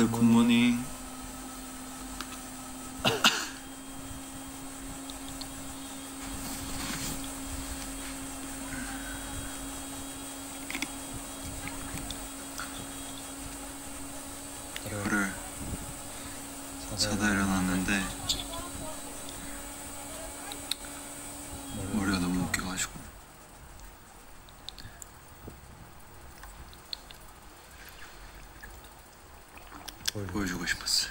다들 굿모닝. 이거를 자다 일어났는데 머리가 너무 웃겨가지고 보여주고 싶었어요.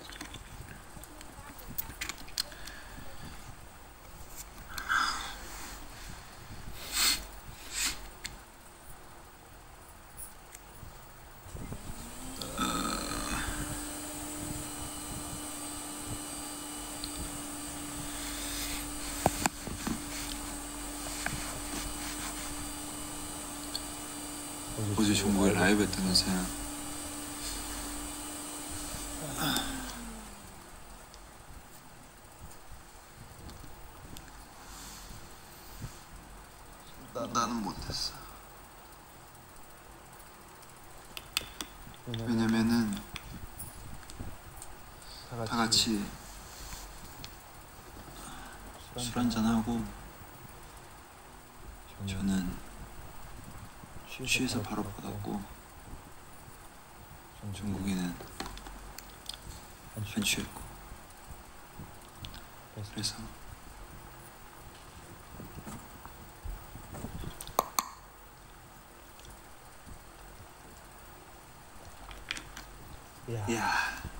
어제 종국이 라이브 했다면서요. 나는 못했어. 왜냐면은 다 같이 술 한잔하고 저는 취해서 바로 받았고 종국이는 안 취했고 그래서 야